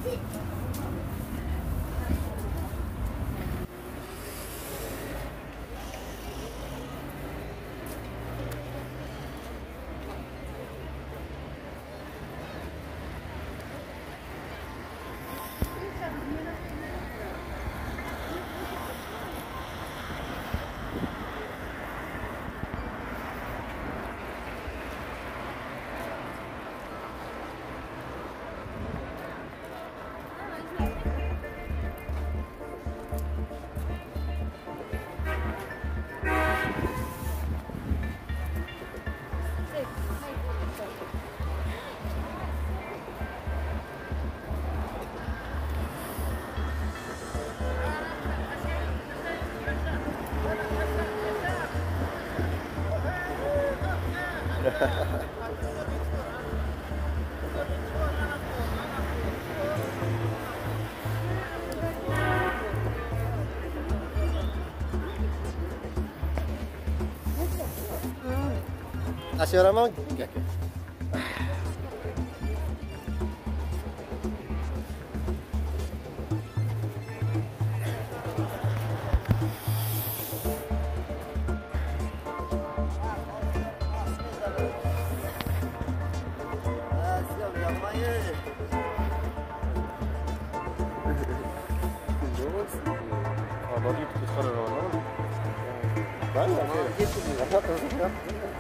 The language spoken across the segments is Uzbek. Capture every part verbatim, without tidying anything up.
Taşıyaraman ki. Ben de getirdim.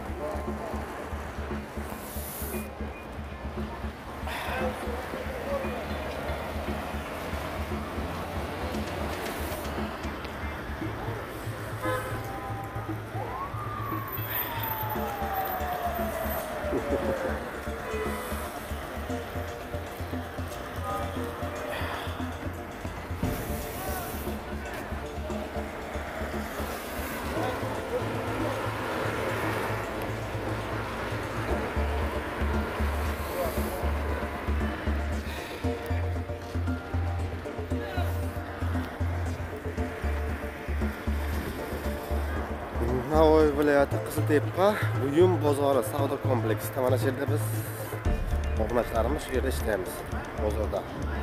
Navoiy viloyati Qiziltepa buyum bozori savdo kompleksida mana shu yerda biz obunachilarimiz shu yerda ishlaymiz bozorda.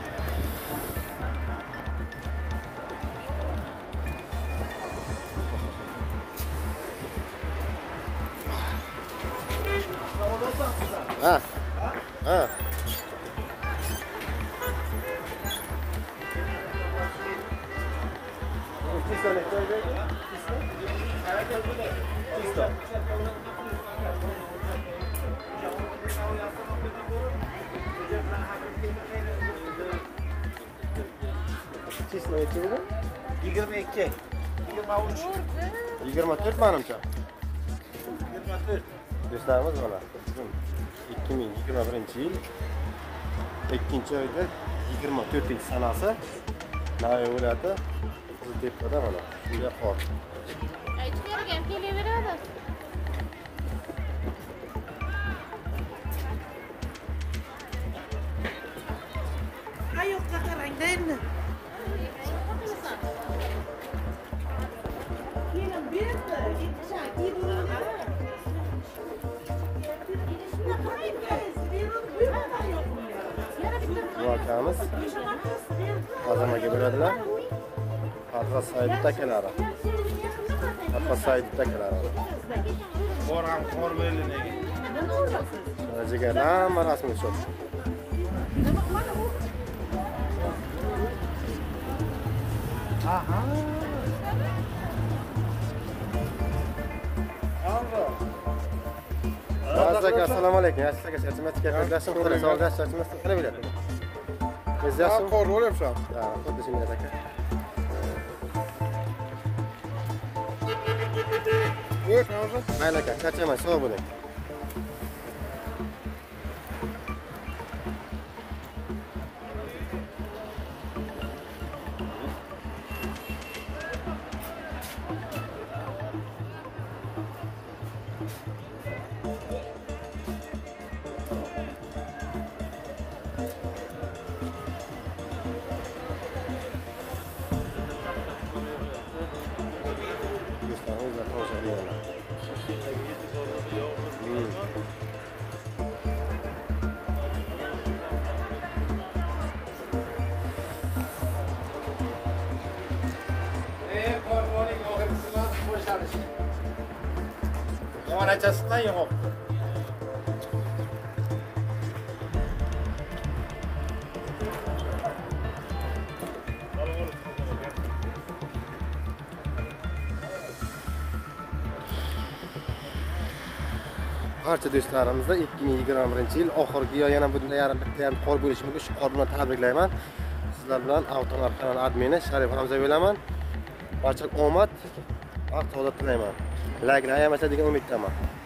Ha. Ha. yigirma ikki yigirma uch yigirma to'rt manimcha. yigirma to'rt Do'stlarimiz mana ikki ming yigirma birinchi yil ikkinchi oyda yigirma to'rtinchi sanasi Navoiy viloyati Qiziltepada mana shunday qor. Aytib bergan kelaveradi. Qayoqqa qarang-da endi. Keyin berdi, yetishar, keyin Bu akamiz Azamaga beradilar. Farhod Saidov akalari. Farhod Saidov akalari. bor ham qor berilgan. Jigarlar hamma rasmiy shu. Aha. Aka, assalomu alaykum. Yaxshisiz aka, matematika qilishim kerak. Savol dasturchimiz qilib beradi. Siz yaxshimi? Qor bo'lyapsan. Ha, xuddi shunday aka. Yo'q, hozir. Mayli aka, charchamang, sog' bo'ling. Onachasidan yo'q. Barcha do'stlarimizda ikki ming yigirma birinchi yil oxirgi yo yana bunda yarim bitta ham qor bo'lishi mumkin. Shu qor bilan tabriklayman. Sizlar bilan Avtonar kanali admini Sharif Hamza bo'laman. Barchaga omad, vaqt saodat tilayman. Like ayamasa degan umiddaman.